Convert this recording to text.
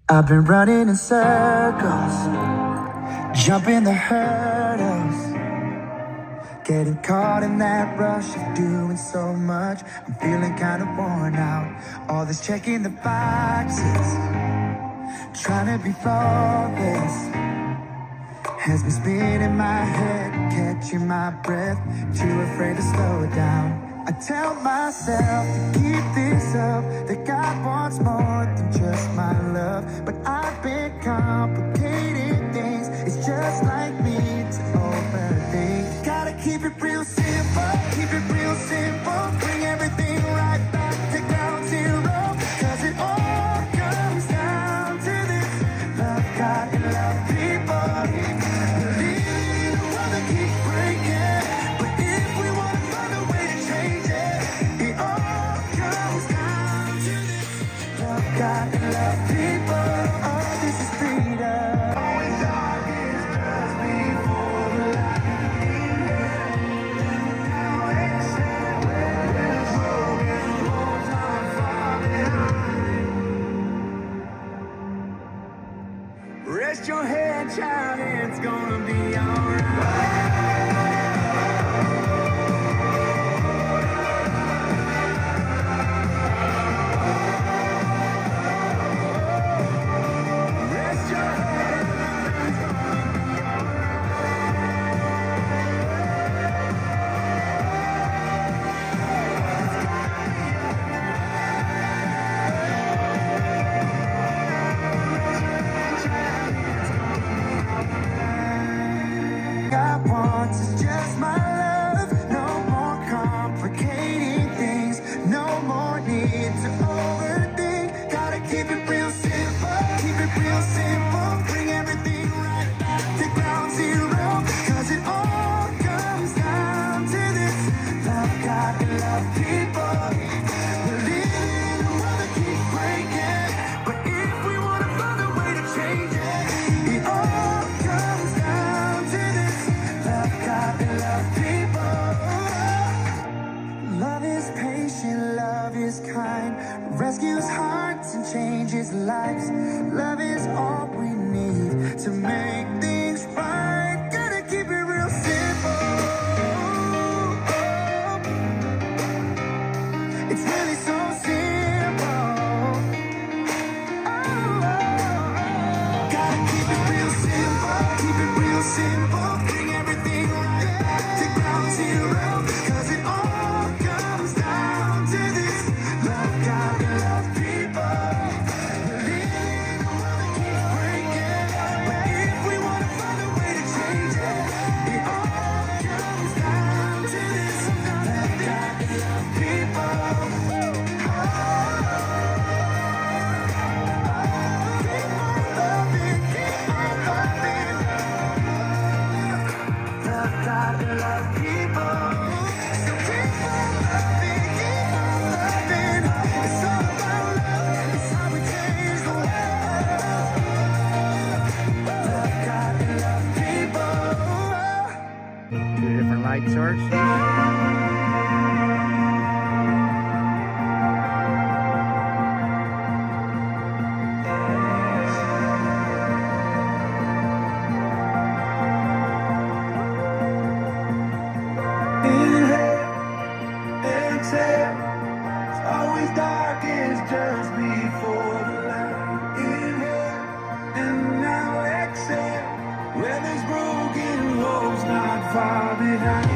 I've been running in circles, jumping the hurdles, getting caught in that rush of doing so much. I'm feeling kind of worn out. All this checking the boxes, trying to be flawless, has me spinning my head, catching my breath, too afraid to slow down. I tell myself to keep this up, that God wants more than just my love. But I've been complicating things, it's just like me to overthink. Gotta keep it real simple, keep it real simple, bring everything right back to ground zero. Cause it all comes down to this: love God and love people. Living in a world that keeps breaking, but if we wanna find a way to change it, it all comes down to this: love God and love people. Oh, this is freedom. Always darkest just before the light. Now exhale when there's broken homes not far behind. Rest your head, child, it's gonna be alright. Rest your head, it's gonna be God wants is just my love. No more complicating things, no more need to overthink. Gotta keep it real simple, keep it real simple, bring everything right back to ground zero. Cause it all comes down to this: love God and love people. We're living in a world that keeps breaking, but if we wanna find a way to change it, it all comes down to this: love God and love people. Love is patient, love is kind, rescues hearts and changes lives. Love is all we need to make things right. Gotta keep it real simple. It's really so simple. Gotta keep it real simple, keep it real simple, bring everything right back to ground zero. Cause it all comes down to this: love God and love people. We're living in a world that keeps breaking, but if we wanna find a way to change it, it all comes down to this: love God and love people. God and love people. So keep on loving, keep on loving. It's all about love, it's how we change the world. Love God and love people. Two different light sources. Exhale, it's always darkest just before the light. Inhale, and now exhale, where there's broken hopes not far behind.